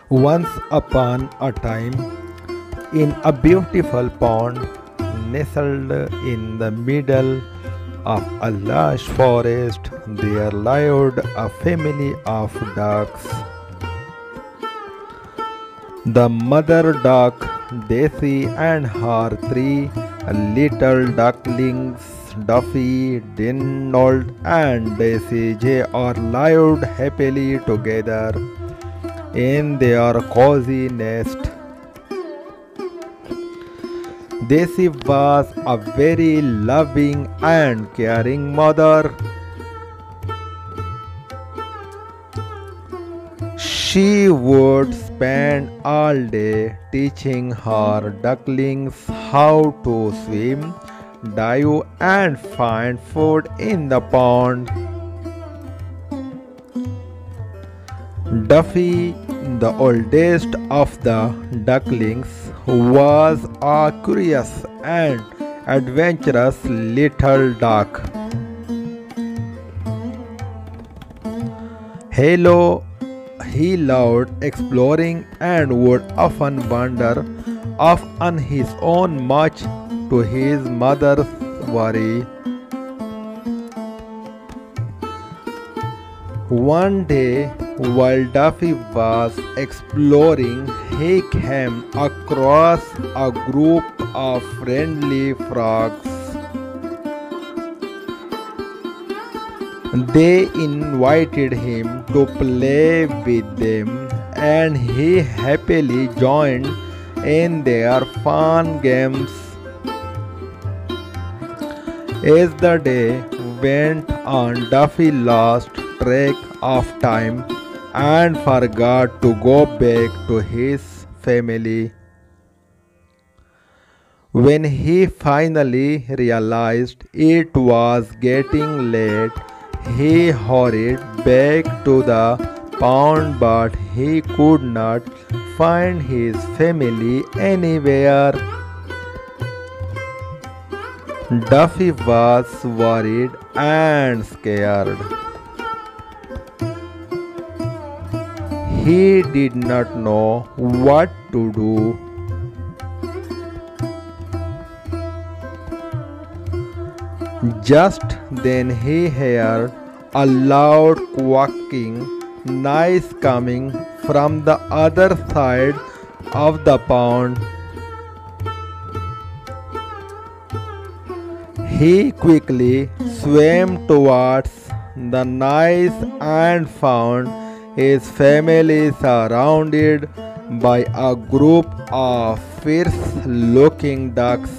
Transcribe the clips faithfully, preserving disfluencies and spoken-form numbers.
Once upon a time, in a beautiful pond nestled in the middle of a lush forest, there lived a family of ducks. The mother duck, Daisy, and her three little ducklings, Duffy, Dinnold, and Daisy J, are lived happily together in their cozy nest. Daisy was a very loving and caring mother. She would spend all day teaching her ducklings how to swim, dive, and find food in the pond. Duffy, the oldest of the ducklings, was a curious and adventurous little duck. Hello, he loved exploring and would often wander off on his own, much to his mother's worry. One day, while Duffy was exploring, he came across a group of friendly frogs. They invited him to play with them, and he happily joined in their fun games. As the day went on, Duffy lost track of time and forgot to go back to his family. When he finally realized it was getting late, he hurried back to the pond, but he could not find his family anywhere. Duffy was worried and scared. He did not know what to do. Just then he heard a loud quacking noise coming from the other side of the pond. He quickly swam towards the noise and found his family surrounded by a group of fierce-looking ducks.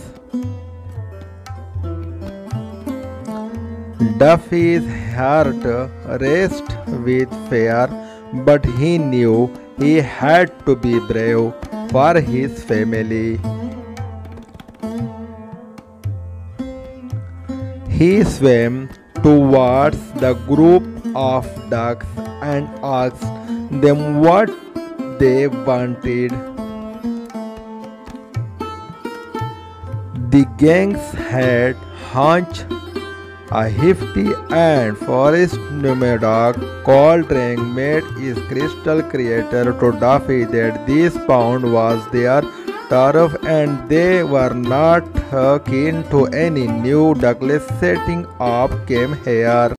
Duffy's heart raced with fear, but he knew he had to be brave for his family. He swam towards the group of ducks and asked them what they wanted. The gang's head hunched. A hefty and forest nomad called Rang made his crystal creator to Duffy that this pond was their turf and they were not keen to any new duckless setting up came here.